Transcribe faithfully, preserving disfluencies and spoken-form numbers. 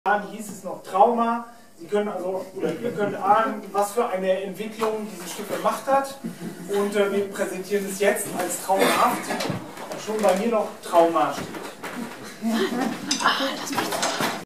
hieß es noch Trauma. Sie können also, oder ihr könnt ahnen, was für eine Entwicklung dieses Stück gemacht hat. Und äh, wir präsentieren es jetzt als traumhaft. Schon bei mir noch Trauma steht. Ah, lass mich